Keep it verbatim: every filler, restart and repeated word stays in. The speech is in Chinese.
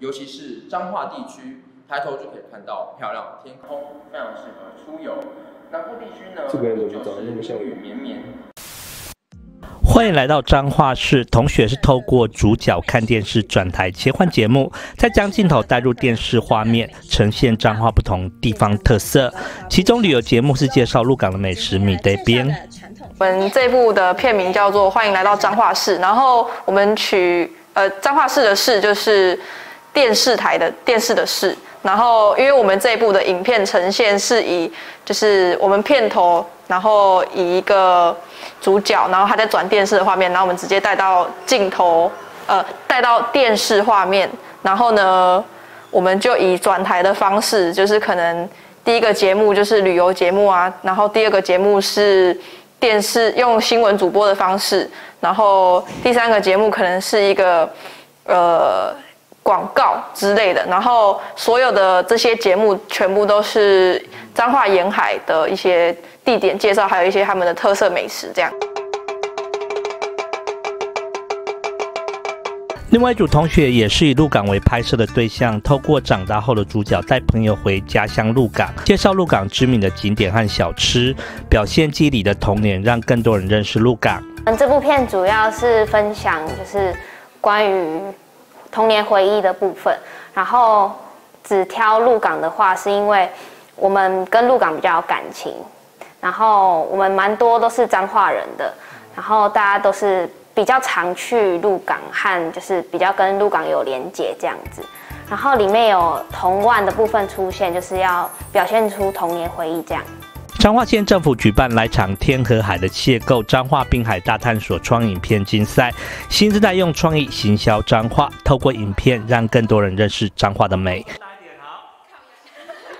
尤其是彰化地区，抬头就可以看到漂亮的天空，非常适合出游。南部地区呢， 这个人就是阴雨绵绵。 欢迎来到彰化市，同学是透过主角看电视转台切换节目，再将镜头带入电视画面，呈现彰化不同地方特色。其中旅游节目是介绍鹿港的美食米得边。 我们这部的片名叫做《欢迎来到彰化市》，然后我们取呃彰化市的市就是电视台的电视的市。然后，因为我们这一部的影片呈现是以，就是我们片头，然后以一个主角，然后他在转电视的画面，然后我们直接带到镜头，呃，带到电视画面，然后呢，我们就以转台的方式，就是可能第一个节目就是旅游节目啊，然后第二个节目是电视用新闻主播的方式，然后第三个节目可能是一个，呃。广告之类的，然后所有的这些节目全部都是彰化沿海的一些地点介绍，还有一些他们的特色美食这样。 另外一组同学也是以鹿港为拍摄的对象，透过长大后的主角带朋友回家乡鹿港，介绍鹿港知名的景点和小吃，表现记忆里的童年，让更多人认识鹿港。 这部片主要是分享就是关于童年回忆的部分，然后只挑鹿港的话，是因为我们跟鹿港比较有感情，然后我们蛮多都是彰化人的，然后大家都是比较常去鹿港和就是比较跟鹿港有连结这样子，然后里面有童玩的部分出现，就是要表现出童年回忆这样。 彰化县政府举办来场天和海的邂逅彰化滨海大探索创影片竞赛，新时代用创意行销彰化，透过影片让更多人认识彰化的美。